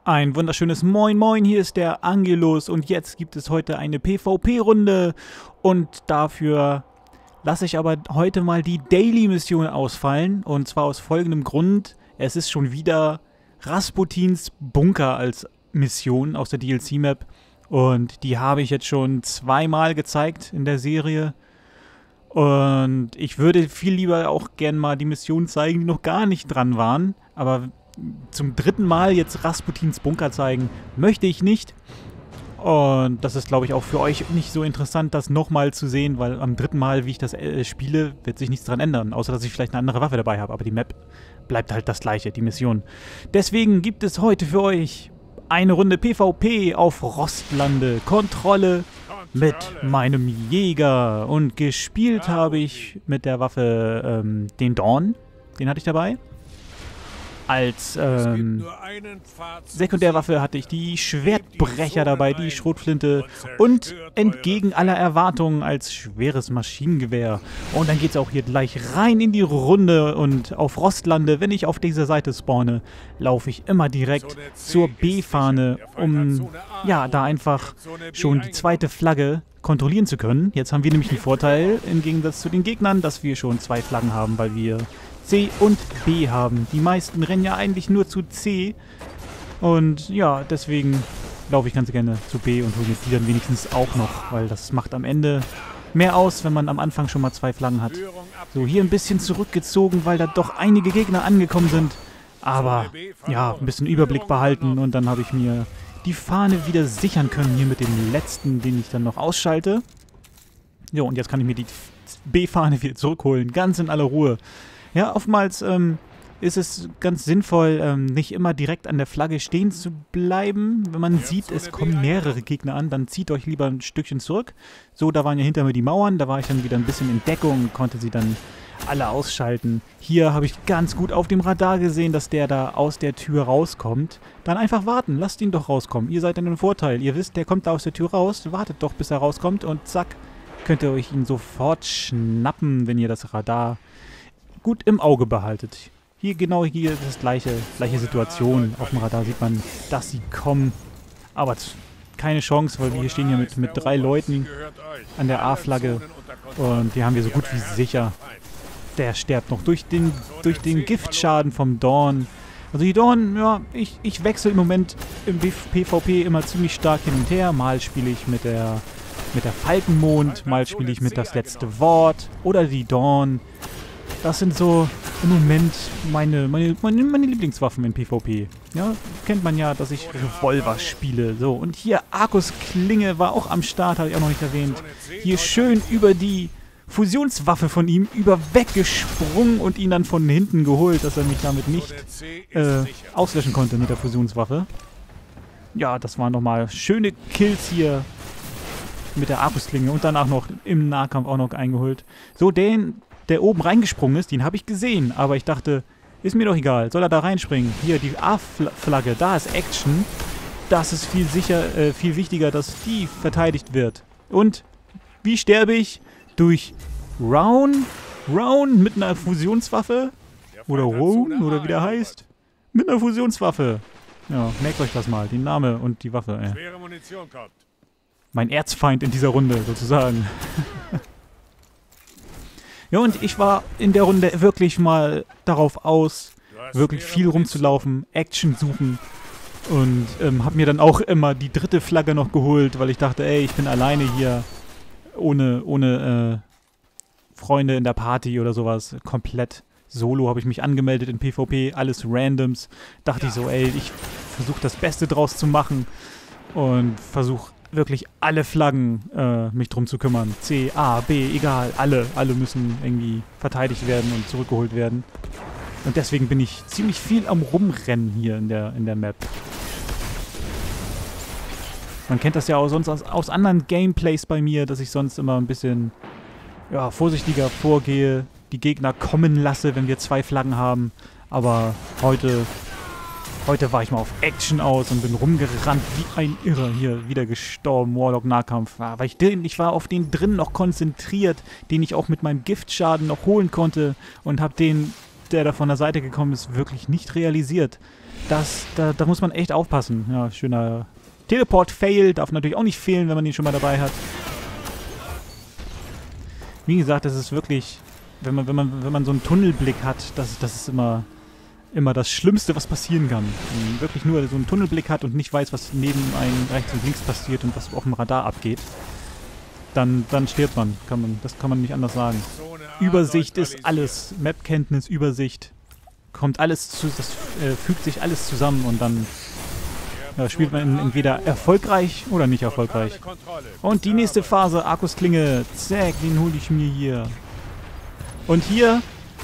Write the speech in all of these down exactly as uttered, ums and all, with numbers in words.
Ein wunderschönes Moin Moin, hier ist der Angelus und jetzt gibt es heute eine PvP-Runde und dafür lasse ich aber heute mal die Daily-Mission ausfallen und zwar aus folgendem Grund: Es ist schon wieder Rasputins Bunker als Mission aus der D L C-Map und die habe ich jetzt schon zweimal gezeigt in der Serie und ich würde viel lieber auch gern mal die Missionen zeigen, die noch gar nicht dran waren, aber zum dritten Mal jetzt Rasputins Bunker zeigen möchte ich nicht. Und das ist, glaube ich, auch für euch nicht so interessant, das nochmal zu sehen, weil am dritten Mal, wie ich das äh, spiele, wird sich nichts dran ändern, außer dass ich vielleicht eine andere Waffe dabei habe. Aber die Map bleibt halt das gleiche, die Mission. Deswegen gibt es heute für euch eine Runde PvP auf Rostlande. Kontrolle mit meinem Jäger. Und gespielt habe ich mit der Waffe ähm, den Dawn. Den hatte ich dabei. Als ähm, Sekundärwaffe hatte ich die Schwertbrecher dabei, die Schrotflinte und entgegen aller Erwartungen als schweres Maschinengewehr. Und dann geht es auch hier gleich rein in die Runde und auf Rostlande, wenn ich auf dieser Seite spawne, laufe ich immer direkt zur B-Fahne, um ja da einfach schon die zweite Flagge kontrollieren zu können. Jetzt haben wir nämlich den Vorteil, im Gegensatz zu den Gegnern, dass wir schon zwei Flaggen haben, weil wir C und B haben. Die meisten rennen ja eigentlich nur zu C. Und ja, deswegen laufe ich ganz gerne zu B und hole mir die dann wenigstens auch noch, weil das macht am Ende mehr aus, wenn man am Anfang schon mal zwei Flaggen hat. So, hier ein bisschen zurückgezogen, weil da doch einige Gegner angekommen sind. Aber ja, ein bisschen Überblick behalten und dann habe ich mir die Fahne wieder sichern können, hier mit dem letzten, den ich dann noch ausschalte. Jo, und jetzt kann ich mir die B-Fahne wieder zurückholen, ganz in aller Ruhe. Ja, oftmals ähm, ist es ganz sinnvoll, ähm, nicht immer direkt an der Flagge stehen zu bleiben. Wenn man sieht, es kommen mehrere Gegner an, dann zieht euch lieber ein Stückchen zurück. So, da waren ja hinter mir die Mauern, da war ich dann wieder ein bisschen in Deckung und konnte sie dann alle ausschalten. Hier habe ich ganz gut auf dem Radar gesehen, dass der da aus der Tür rauskommt. Dann einfach warten, lasst ihn doch rauskommen. Ihr seid dann im Vorteil. Ihr wisst, der kommt da aus der Tür raus, wartet doch, bis er rauskommt und zack, könnt ihr euch ihn sofort schnappen, wenn ihr das Radar gut im Auge behaltet. Hier, genau hier ist das gleiche, gleiche Situation. Auf dem Radar sieht man, dass sie kommen. Aber keine Chance, weil wir hier stehen hier mit, mit drei Leuten an der A-Flagge. Und die haben wir so gut wie sicher. Der stirbt noch durch den, durch den Giftschaden vom Dawn. Also die Dawn, ja, ich, ich wechsle im Moment im PvP immer ziemlich stark hin und her. Mal spiele ich mit der, mit der Falkenmond, mal spiele ich mit das letzte Wort oder die Dawn. Das sind so im Moment meine, meine, meine, meine Lieblingswaffen in PvP. Ja, kennt man ja, dass ich Revolver spiele. So, und hier Arcus Klinge war auch am Start, habe ich auch noch nicht erwähnt. Hier schön über die Fusionswaffe von ihm über weggesprungen und ihn dann von hinten geholt, dass er mich damit nicht äh, auslöschen konnte mit der Fusionswaffe. Ja, das waren nochmal schöne Kills hier mit der Arcus Klinge und danach noch im Nahkampf auch noch eingeholt. So, den der oben reingesprungen ist, den habe ich gesehen, aber ich dachte, ist mir doch egal, soll er da reinspringen? Hier, die A-Flagge, da ist Action. Das ist viel sicher, äh, viel wichtiger, dass die verteidigt wird. Und wie sterbe ich? Durch Round? Round mit einer Fusionswaffe? Oder Round, oder wie der heißt? Mit einer Fusionswaffe. Ja, merkt euch das mal, den Name und die Waffe, ey. Mein Erzfeind in dieser Runde, sozusagen. Ja, und ich war in der Runde wirklich mal darauf aus, wirklich viel rumzulaufen, Action suchen und ähm, habe mir dann auch immer die dritte Flagge noch geholt, weil ich dachte, ey, ich bin alleine hier, ohne, ohne äh, Freunde in der Party oder sowas, komplett solo habe ich mich angemeldet in PvP, alles Randoms, dachte ich so, ey, ich versuche das Beste draus zu machen und versuche wirklich alle Flaggen äh, mich drum zu kümmern. C, A, B, egal, alle, alle müssen irgendwie verteidigt werden und zurückgeholt werden. Und deswegen bin ich ziemlich viel am Rumrennen hier in der, in der Map. Man kennt das ja auch sonst aus, aus anderen Gameplays bei mir, dass ich sonst immer ein bisschen ja, vorsichtiger vorgehe, die Gegner kommen lasse, wenn wir zwei Flaggen haben. Aber heute... Heute war ich mal auf Action aus und bin rumgerannt wie ein Irrer. Hier wieder gestorben, Warlock-Nahkampf. Ja, weil ich, ich war auf den drin noch konzentriert, den ich auch mit meinem Giftschaden noch holen konnte. Und habe den, der da von der Seite gekommen ist, wirklich nicht realisiert. Das, da, da muss man echt aufpassen. Ja, schöner Teleport-Fail. Darf natürlich auch nicht fehlen, wenn man ihn schon mal dabei hat. Wie gesagt, das ist wirklich, wenn man, wenn man, wenn man so einen Tunnelblick hat, das, das ist immer, immer das Schlimmste, was passieren kann. Wenn man wirklich nur so einen Tunnelblick hat und nicht weiß, was neben einem rechts und links passiert und was auf dem Radar abgeht, dann, dann stirbt man. Kann man. Das kann man nicht anders sagen. Übersicht ist alles. Map-Kenntnis, Übersicht. Kommt alles zu, das äh, fügt sich alles zusammen und dann ja, spielt man entweder erfolgreich oder nicht erfolgreich. Und die nächste Phase, Arkusklinge. Zack, den hole ich mir hier. Und hier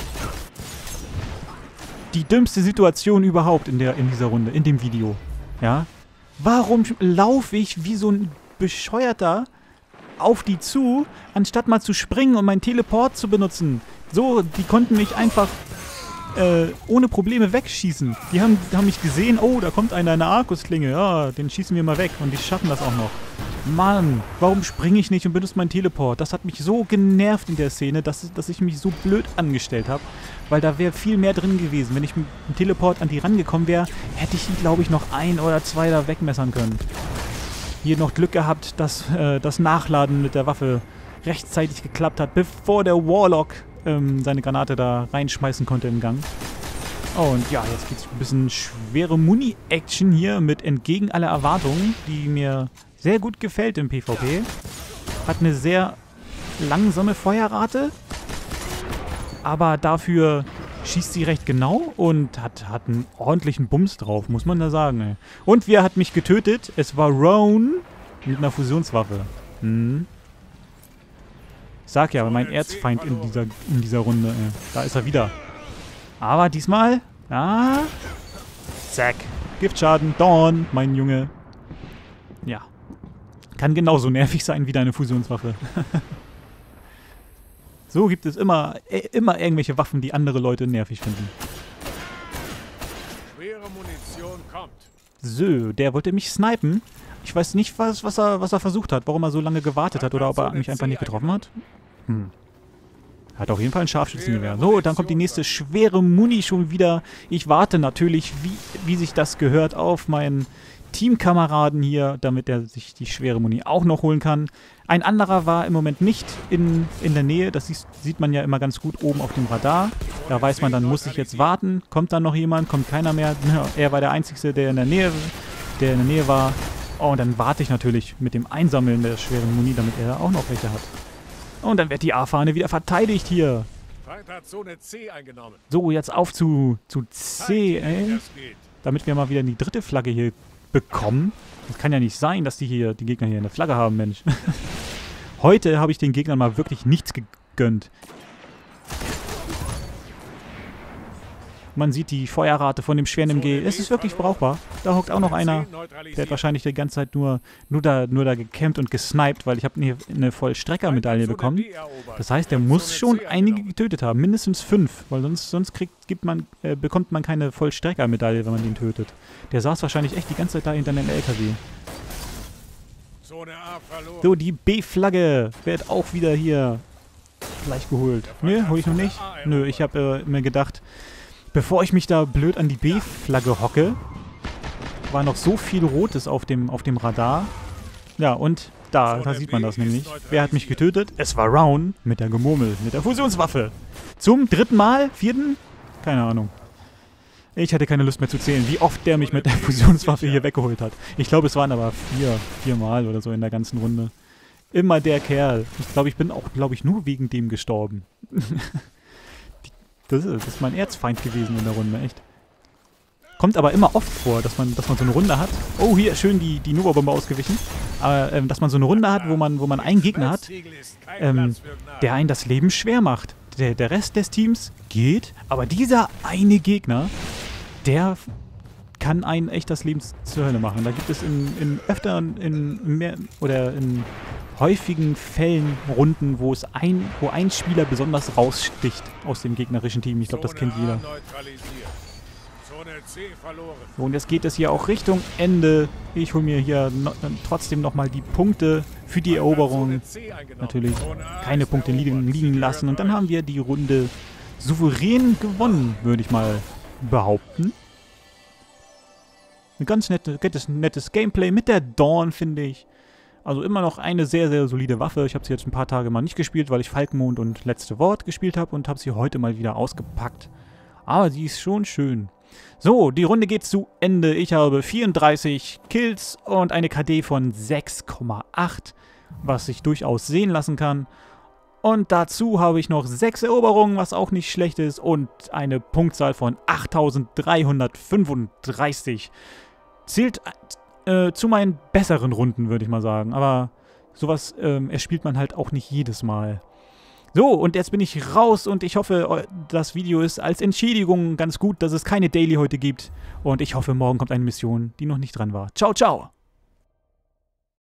die dümmste Situation überhaupt in, der, in dieser Runde, in dem Video. Ja? Warum laufe ich wie so ein Bescheuerter auf die zu, anstatt mal zu springen und meinen Teleport zu benutzen? So, die konnten mich einfach äh, ohne Probleme wegschießen. Die haben, haben mich gesehen, oh, da kommt einer, eine Arkusklinge, ja, den schießen wir mal weg und die schaffen das auch noch. Mann, warum springe ich nicht und benutze meinen Teleport? Das hat mich so genervt in der Szene, dass, dass ich mich so blöd angestellt habe, weil da wäre viel mehr drin gewesen. Wenn ich mit dem Teleport an die rangekommen wäre, hätte ich, glaube ich, noch ein oder zwei da wegmessern können. Hier noch Glück gehabt, dass äh, das Nachladen mit der Waffe rechtzeitig geklappt hat, bevor der Warlock ähm, seine Granate da reinschmeißen konnte im Gang. Oh, und ja, jetzt gibt es ein bisschen schwere Muni-Action hier mit entgegen aller Erwartungen, die mir sehr gut gefällt im PvP. Hat eine sehr langsame Feuerrate, aber dafür schießt sie recht genau und hat, hat einen ordentlichen Bums drauf, muss man da sagen. Ey. Und wer hat mich getötet? Es war Roan mit einer Fusionswaffe. Hm. Ich sag ja, mein Erzfeind in dieser, in dieser Runde. Ey. Da ist er wieder. Aber diesmal, ja, zack, Giftschaden, Dawn, mein Junge. Ja, kann genauso nervig sein wie deine Fusionswaffe. So gibt es immer, äh, immer irgendwelche Waffen, die andere Leute nervig finden. Schwere Munition kommt. So, der wollte mich snipen. Ich weiß nicht, was, was, er, was er versucht hat, warum er so lange gewartet hat oder ob er mich einfach nicht getroffen hat. Hm. Hat auf jeden Fall ein Scharfschützengewehr. So, dann kommt die nächste schwere Muni schon wieder. Ich warte natürlich, wie, wie sich das gehört, auf meinen Teamkameraden hier, damit er sich die schwere Muni auch noch holen kann. Ein anderer war im Moment nicht in, in der Nähe. Das sieht, sieht man ja immer ganz gut oben auf dem Radar. Da weiß man, dann muss ich jetzt warten. Kommt dann noch jemand? Kommt keiner mehr? Ja, er war der Einzige, der in der Nähe, der in der Nähe war. Oh, und dann warte ich natürlich mit dem Einsammeln der schweren Muni, damit er auch noch welche hat. Und dann wird die A-Fahne wieder verteidigt hier. So, jetzt auf zu, zu C, ey. Damit wir mal wieder die dritte Flagge hier bekommen. Das kann ja nicht sein, dass die hier, die Gegner hier eine Flagge haben, Mensch. Heute habe ich den Gegnern mal wirklich nichts gegönnt. Man sieht die Feuerrate von dem schweren M G. Es ist wirklich brauchbar. Da hockt auch noch einer. Der hat wahrscheinlich die ganze Zeit nur, nur, da, nur da gecampt und gesniped, weil ich habe eine, eine Vollstreckermedaille bekommen. Das heißt, der muss schon einige getötet haben. Mindestens fünf. Weil sonst, sonst kriegt, gibt man, äh, bekommt man keine Vollstreckermedaille, wenn man den tötet. Der saß wahrscheinlich echt die ganze Zeit da hinter einem L K W. So, die B-Flagge wird auch wieder hier gleich geholt. Nö, hole ich noch nicht. Nö, ich habe äh, mir gedacht, bevor ich mich da blöd an die B-Flagge hocke, war noch so viel Rotes auf dem, auf dem Radar. Ja, und da, da sieht man das nämlich. Wer hat mich getötet? Es war Roan mit der Gemurmel, mit der Fusionswaffe. Zum dritten Mal? Vierten? Keine Ahnung. Ich hatte keine Lust mehr zu zählen, wie oft der mich mit der Fusionswaffe hier weggeholt hat. Ich glaube, es waren aber vier, vier Mal oder so in der ganzen Runde. Immer der Kerl. Ich glaube, ich bin auch, glaube ich, nur wegen dem gestorben. Das ist, das ist mein Erzfeind gewesen in der Runde, echt. Kommt aber immer oft vor, dass man, dass man so eine Runde hat. Oh, hier, schön die, die Nova-Bombe ausgewichen. Aber, ähm, dass man so eine Runde hat, wo man, wo man einen Gegner hat, ähm, der einen das Leben schwer macht. Der, der Rest des Teams geht, aber dieser eine Gegner, der kann einen echt das Leben zur Hölle machen. Da gibt es in, in öfter, in mehr, oder in häufigen Fällen Runden, wo es ein, wo ein Spieler besonders raussticht aus dem gegnerischen Team. Ich glaube, das kennt jeder. So, und jetzt geht es hier auch Richtung Ende. Ich hole mir hier no, trotzdem nochmal die Punkte für die Eroberung. Natürlich keine Punkte liegen, liegen lassen. Und dann haben wir die Runde souverän gewonnen, würde ich mal behaupten. Ein ganz nette, nettes, nettes Gameplay mit der Dawn, finde ich. Also immer noch eine sehr, sehr solide Waffe. Ich habe sie jetzt ein paar Tage mal nicht gespielt, weil ich Falkenmond und Letzte Wort gespielt habe und habe sie heute mal wieder ausgepackt. Aber sie ist schon schön. So, die Runde geht zu Ende. Ich habe vierunddreißig Kills und eine K D von sechs Komma acht, was sich durchaus sehen lassen kann. Und dazu habe ich noch sechs Eroberungen, was auch nicht schlecht ist, und eine Punktzahl von achttausenddreihundertfünfunddreißig. Zählt äh, zu meinen besseren Runden, würde ich mal sagen. Aber sowas ähm, erspielt man halt auch nicht jedes Mal. So, und jetzt bin ich raus und ich hoffe, das Video ist als Entschädigung ganz gut, dass es keine Daily heute gibt. Und ich hoffe, morgen kommt eine Mission, die noch nicht dran war. Ciao, ciao!